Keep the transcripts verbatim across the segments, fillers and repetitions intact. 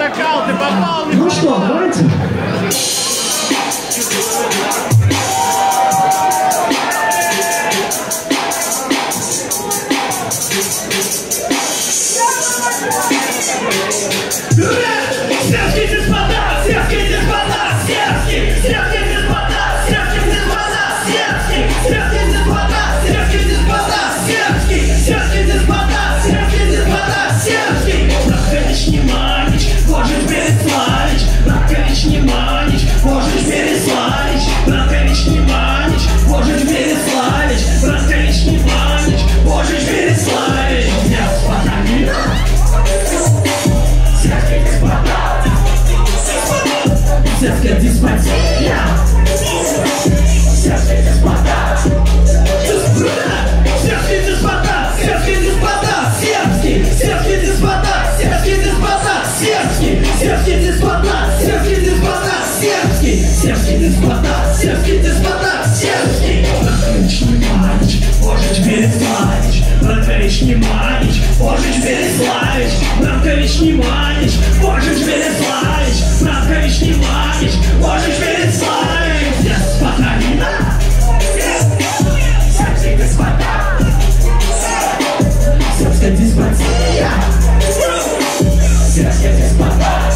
Атакал, ты попал, не Ну что, давайте. Севский деспота, севский деспота, севский, севский деспота, севский деспота, севский, севский деспота, севский деспота, севский, севский деспота, севский деспота, севский. Браткович не манич, Божич Переславич, Браткович не манич, Божич Переславич, Браткович не манич, Божич Переславич, Браткович не манич, Божич Переславич. Деспота мира. Севская деспотия, севский деспота, севский деспота, севский деспота, севский, севский деспота, севский деспота, севский, севский деспота, севский деспота, севский, севский деспота, севский деспота, севский. Браткович не манич, Божич Переславич, Браткович не манич, Божич Переславич, Браткович не манич, Божич Переславич, Браткович не манич, Божич Переславич. Деспота вина, севский деспота, севская деспотия, севский деспота,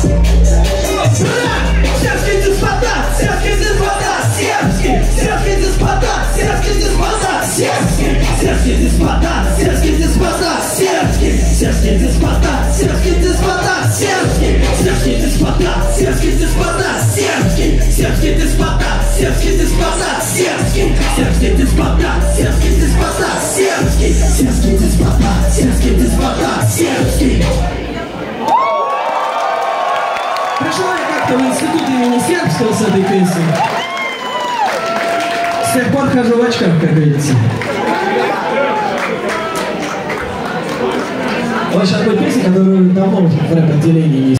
севский деспота, севский деспота, севский, севский деспота, севский деспота, севский, севский деспота, севский деспота, севский, севский деспота, севский деспота, севский, севский деспота, севский деспота, севский, севский деспота, севский деспота, севский, севский деспота, севский деспота, севский, севский деспота, севский деспота, севский. Пришла я как-то в институт имени Сербского с этой песней. С тех пор хожу в очках, как говорится. Вот сейчас такой песня, которую давно уже в рэп-отделении есть.